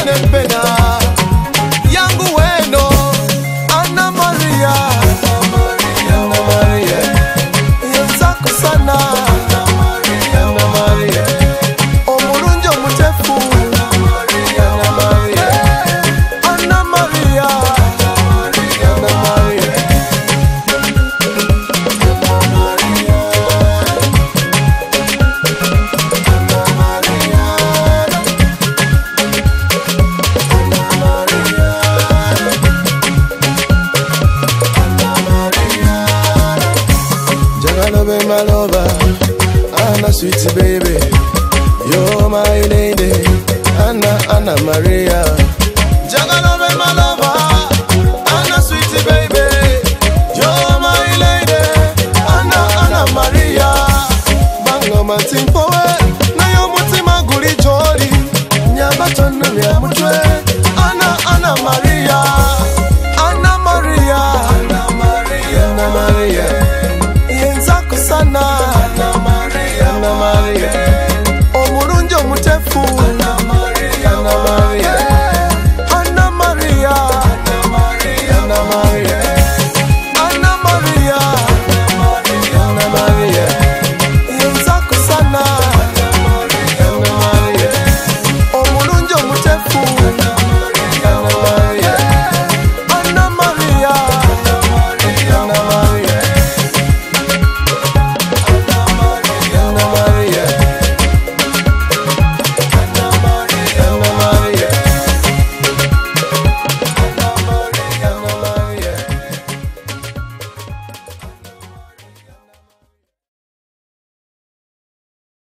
nempenda yangu weno Anna Maria yenzako sana Anna Maria omulunjo mutefu Anna Maria Anna Maria my lover, Anna sweet baby, you're my lady, Anna Maria. Jagalobe my lover, Anna sweet baby, you're my lady, Anna Maria. Bango matimpoe, na yo mutima guri joli, nyabato numi amutwe.